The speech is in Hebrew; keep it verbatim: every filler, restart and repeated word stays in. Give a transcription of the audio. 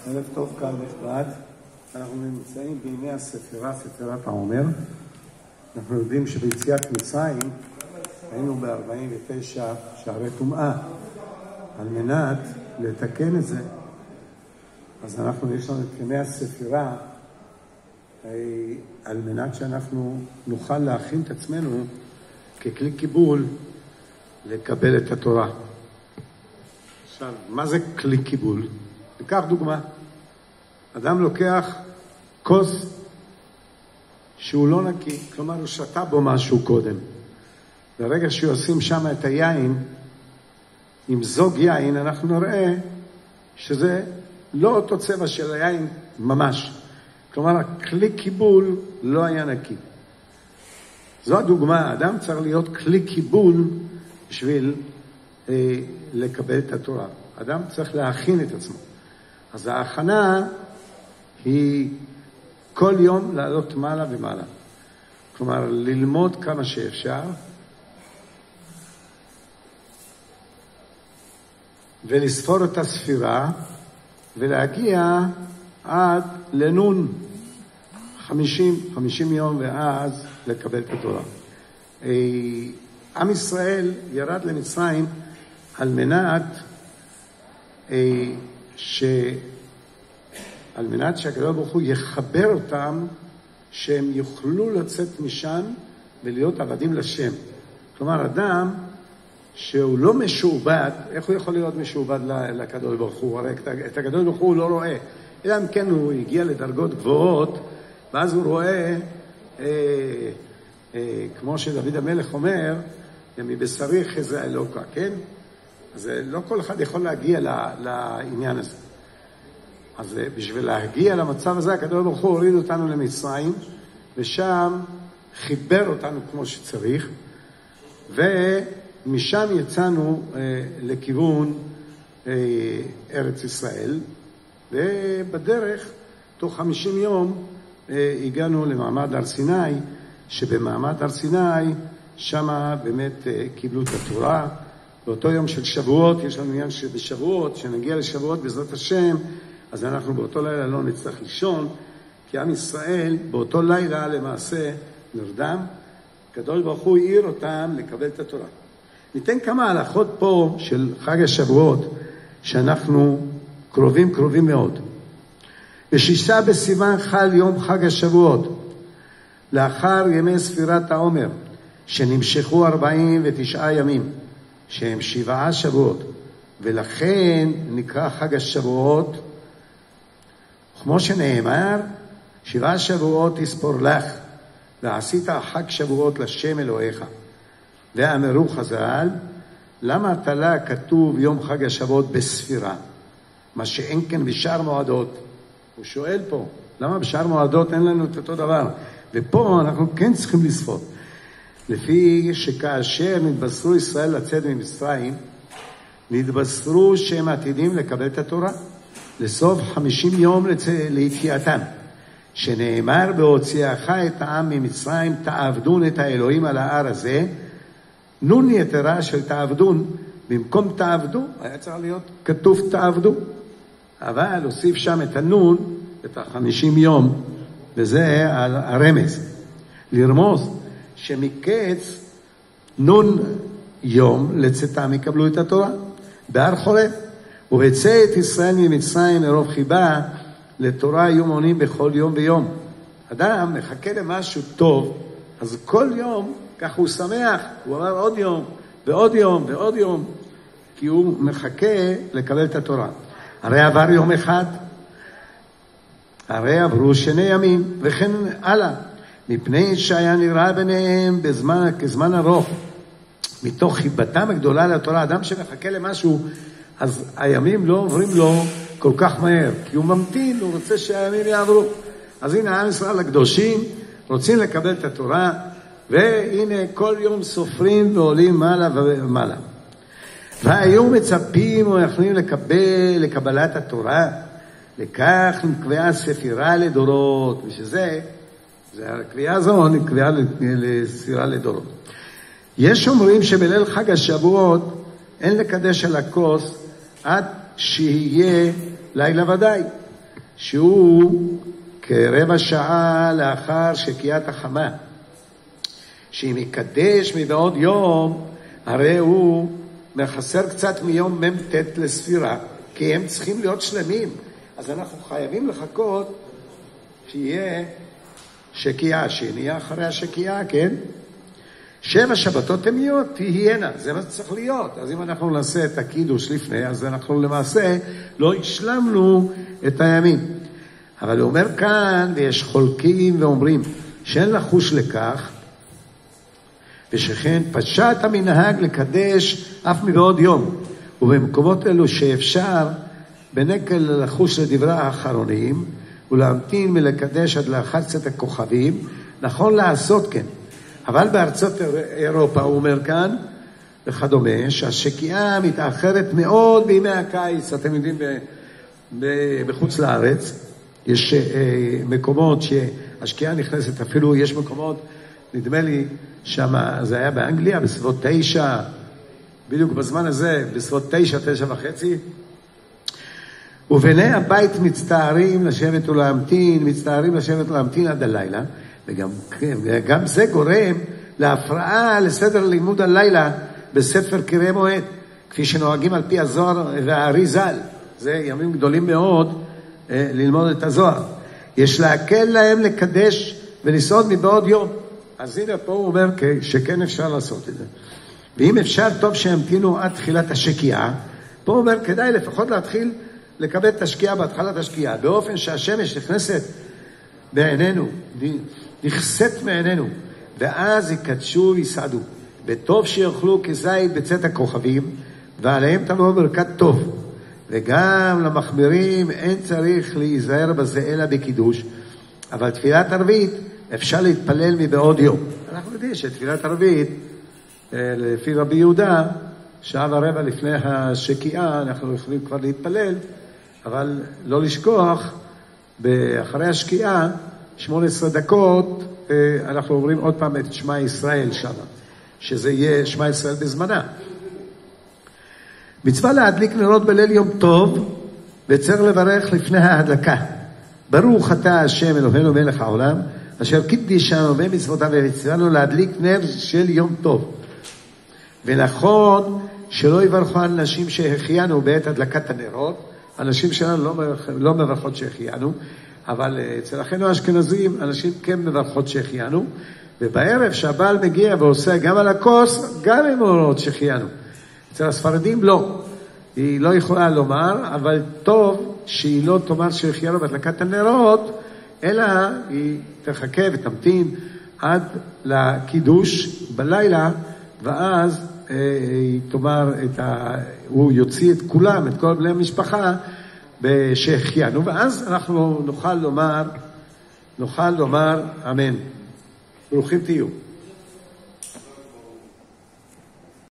ערב טוב קהל נכבד, אנחנו נמצאים בימי הספירה, ספירת העומר. אנחנו יודעים שביציאת מצרים היינו ב-ארבעים ותשע שערי טומאה. על מנת לתקן את זה, אז אנחנו, יש לנו את ימי הספירה, על מנת שאנחנו נוכל להכין את עצמנו ככלי קיבול לקבל את התורה. עכשיו, מה זה כלי קיבול? ניקח דוגמה. אדם לוקח כוס שהוא לא נקי, כלומר הוא שתה בו משהו קודם. ברגע שהוא ישים שם את היין, עם זוג יין, אנחנו נראה שזה לא אותו צבע של היין ממש. כלומר, הכלי קיבול לא היה נקי. זו הדוגמה, אדם צריך להיות כלי קיבול בשביל אה, לקבל את התורה. אדם צריך להכין את עצמו. אז ההכנה היא כל יום לעלות מעלה ומעלה. כלומר, ללמוד כמה שאפשר, ולספור את הספירה, ולהגיע עד לנון חמישים, חמישים יום, ואז לקבל את התורה. עם ישראל ירד למצרים על מנת ש... על מנת שהקדוש ברוך הוא יחבר אותם, שהם יוכלו לצאת משם ולהיות עבדים לשם. כלומר, אדם שהוא לא משועבד, איך הוא יכול להיות משועבד לקדוש ברוך הוא? הרי את הקדוש ברוך הוא לא רואה. אלא אם כן הוא הגיע לדרגות גבוהות, ואז הוא רואה, אה, אה, כמו שדוד המלך אומר, מבשרי חזה אלוקה, כן? אז לא כל אחד יכול להגיע לעניין הזה. אז בשביל להגיע למצב הזה, הקדוש ברוך הוא הוריד אותנו למצרים, ושם חיבר אותנו כמו שצריך, ומשם יצאנו אה, לכיוון אה, ארץ ישראל, ובדרך, תוך חמישים יום, אה, הגענו למעמד הר סיני, שבמעמד הר סיני, שם באמת אה, קיבלו את התורה. באותו יום של שבועות, יש לנו עניין שבשבועות, שנגיע לשבועות בעזרת השם, אז אנחנו באותו לילה לא נצטרך לישון, כי עם ישראל באותו לילה למעשה נרדם, הקדוש ברוך הוא העיר אותם לקבל את התורה. ניתן כמה הלכות פה של חג השבועות, שאנחנו קרובים קרובים מאוד. בשישה בסיוון חל יום חג השבועות, לאחר ימי ספירת העומר, שנמשכו ארבעים ותשעה ימים, שהם שבעה שבועות, ולכן נקרא חג השבועות, כמו שנאמר, שבעה שבועות תספור לך, ועשית חג שבועות לשם אלוהיך. ואמרו חז"ל, למה תלה כתוב יום חג השבועות בספירה? מה שאין כן בשאר מועדות. הוא שואל פה, למה בשאר מועדות אין לנו את אותו דבר? ופה אנחנו כן צריכים לספור. לפי שכאשר נתבשרו ישראל לצאת ממצרים, נתבשרו שהם עתידים לקבל את התורה. לסוף חמישים יום ליציאתם, שנאמר בהוציאך את העם ממצרים, תעבדון את האלוהים על ההר הזה. נון יתרה של תעבדון, במקום תעבדו, היה צריך להיות כתוב תעבדו. אבל הוסיף שם את הנון, את החמישים יום, וזה הרמז. לרמוז שמקץ נון יום לצאתם יקבלו את התורה. בהר חורב. ובצא את ישראל ממצרים מרוב חיבה, לתורה יהיו מונים בכל יום ויום. אדם מחכה למשהו טוב, אז כל יום, כך הוא שמח, הוא אומר עוד יום, ועוד יום, ועוד יום, כי הוא מחכה לקבל את התורה. הרי עבר יום אחד, הרי עברו שני ימים, וכן הלאה, מפני שהיה נראה ביניהם בזמן, כזמן ארוך, מתוך חיבתם הגדולה לתורה. אדם שמחכה למשהו, אז הימים לא עוברים לו כל כך מהר, כי הוא ממתין, הוא רוצה שהימים יעברו. אז הנה עם ישראל הקדושים רוצים לקבל את התורה, והנה כל יום סופרים ועולים מעלה ומעלה. והיו מצפים ויכולים לקבל, לקבלת התורה, לכך נקבעה ספירה לדורות, ושזה, הקביעה הזו נקבעה לספירה לדורות. יש אומרים שבליל חג השבועות אין לקדש על הכוס עד שיהיה לילה ודאי. שהוא כרבע שעה לאחר שקיעת החמה, שאם יקדש מבעוד יום, הרי הוא מחסר קצת מיום ממתת לספירה, כי הם צריכים להיות שלמים. אז אנחנו חייבים לחכות שיהיה שקיעה, שנהיה אחרי השקיעה, כן? שבע שבתות הן יהיו, תהיינה, זה מה שצריך להיות. אז אם אנחנו נעשה את הקידוש לפני, אז אנחנו למעשה לא השלמנו את הימים. אבל הוא אומר כאן, ויש חולקים ואומרים, שאין לחוש לכך, ושכן פשט המנהג לקדש אף מבעוד יום, ובמקומות אלו שאפשר בנקל לחוש לדברי האחרונים, ולהמתין מלקדש עד לאחר צאת הכוכבים, נכון לעשות כן. אבל בארצות אירופה, הוא אומר כאן, וכדומה, שהשקיעה מתאחרת מאוד בימי הקיץ. אתם יודעים, ב, ב, בחוץ לארץ, יש אה, מקומות שהשקיעה נכנסת, אפילו יש מקומות, נדמה לי, שמה, זה היה באנגליה, בסביבות תשע, בדיוק בזמן הזה, בסביבות תשע, תשע וחצי, ובני הבית מצטערים לשבת ולהמתין, מצטערים לשבת ולהמתין עד הלילה, וגם גם זה גורם להפרעה לסדר לימוד הלילה בספר קרא מועד, כפי שנוהגים על פי הזוהר והארי ז"ל. זה ימים גדולים מאוד אה, ללמוד את הזוהר. יש להקל להם לקדש ולסעוד מבעוד יום. אז הנה פה הוא אומר שכן אפשר לעשות את זה. ואם אפשר, טוב שהמתינו עד תחילת השקיעה. פה הוא אומר, כדאי לפחות להתחיל לקבל את השקיעה בהתחלת השקיעה, באופן שהשמש נכנסת בעינינו, נכסת מעינינו, ואז יקדשו ויסעדו. וטוב שיאכלו כזית בצאת הכוכבים, ועליהם תבוא ברכת טוב. וגם למחמירים אין צריך להיזהר בזה אלא בקידוש, אבל תפילת ערבית אפשר להתפלל מבעוד יום. אנחנו יודעים שתפילת ערבית, לפי רבי יהודה, שעה ורבע לפני השקיעה, אנחנו יכולים כבר להתפלל, אבל לא לשכוח, אחרי השקיעה, שמונה עשרה דקות, אנחנו אומרים עוד פעם את שמע ישראל שם, שזה יהיה שמע ישראל בזמנה. מצווה להדליק נרות בליל יום טוב, וצריך לברך לפני ההדלקה. ברוך אתה השם אלוהינו מלך העולם, אשר קידשנו במצוותיו וציוונו להדליק נר של יום טוב. ונכון שלא יברכו אנשים שהחיינו בעת הדלקת הנרות, אנשים שלנו לא, לא מברכות שהחיינו, אבל אצל אחינו האשכנזים אנשים כן מברכות שהחיינו, ובערב שהבעל מגיע ועושה גם על הכוס, גם הם אומרות שהחיינו. אצל הספרדים לא. היא לא יכולה לומר, אבל טוב שהיא לא תאמר שהחיינו בהדלקת הנרות, אלא היא תחכה ותמתין עד לקידוש בלילה, ואז אה, היא תאמר, את ה... הוא יוציא את כולם, את כל בני המשפחה, שהחיינו, ואז אנחנו נוכל לומר, נוכל לומר אמן. ברוכים תהיו.